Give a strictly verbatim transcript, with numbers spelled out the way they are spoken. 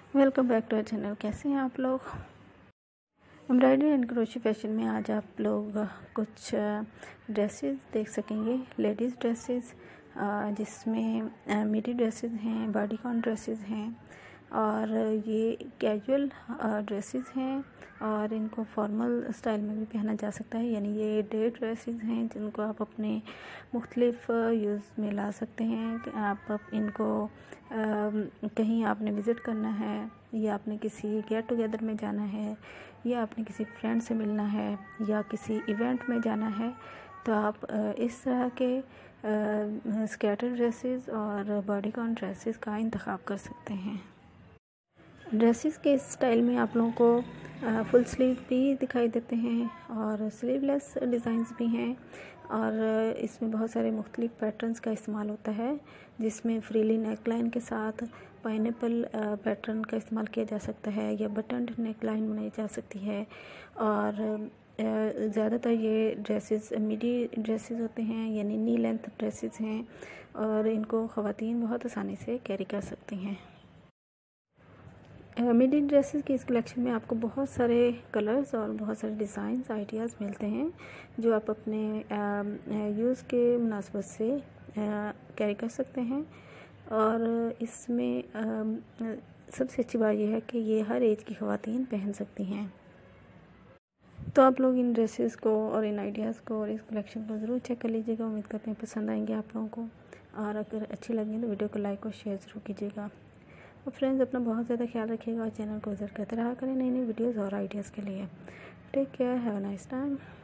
Welcome back to our channel. कैसे हैं आप लोग? एम्ब्रॉयडरी एंड क्रोशे फैशन में आज आप लोग कुछ ड्रेसेस देख सकेंगे, लेडीज़ ड्रेसेस, जिसमें मिडी ड्रेसेस हैं, बॉडीकॉन ड्रेसेस हैं और ये कैजुअल ड्रेसेस हैं और इनको फॉर्मल स्टाइल में भी पहना जा सकता है। यानी ये डे ड्रेसेस हैं जिनको आप अपने मुख्तलिफ यूज़ में ला सकते हैं। आप इनको कहीं आपने विज़िट करना है या आपने किसी गेट टुगेदर में जाना है या आपने किसी फ्रेंड से मिलना है या किसी इवेंट में जाना है, तो आप इस तरह के स्कैटर ड्रेसेस और बॉडीकॉन ड्रेसेस का इंतखाब कर सकते हैं। ड्रेसेस के स्टाइल में आप लोगों को फुल स्लीव भी दिखाई देते हैं और स्लीवलेस डिज़ाइंस भी हैं और इसमें बहुत सारे मुख्तलिफ पैटर्न्स का इस्तेमाल होता है, जिसमें फ्रीली नेक लाइन के साथ पाइनएप्पल पैटर्न का इस्तेमाल किया जा सकता है या बटन नेक लाइन बनाई जा सकती है। और ज़्यादातर ये ड्रेसेस मिडी ड्रेसेस होते हैं, यानी नी लेंथ ड्रेसेस हैं और इनको ख़वातीन बहुत आसानी से कैरी कर सकती हैं। मिडी ड्रेसेस की इस कलेक्शन में आपको बहुत सारे कलर्स और बहुत सारे डिज़ाइंस आइडियाज़ मिलते हैं जो आप अपने यूज़ के मुनासबत से कैरी कर सकते हैं। और इसमें सबसे अच्छी बात यह है कि ये हर एज की ख़वातीन पहन सकती हैं। तो आप लोग इन ड्रेसेस को और इन आइडियाज़ को और इस कलेक्शन को ज़रूर चेक कर लीजिएगा। उम्मीद करते हैं पसंद आएंगे आप लोगों को, और अगर अच्छी लगी तो वीडियो को लाइक और शेयर ज़रूर कीजिएगा। और फ्रेंड्स, अपना बहुत ज़्यादा ख्याल रखिएगा और चैनल को विज़िट करते रहा करें नई नई वीडियोज़ और आइडियाज़ के लिए। Take care, have a nice time.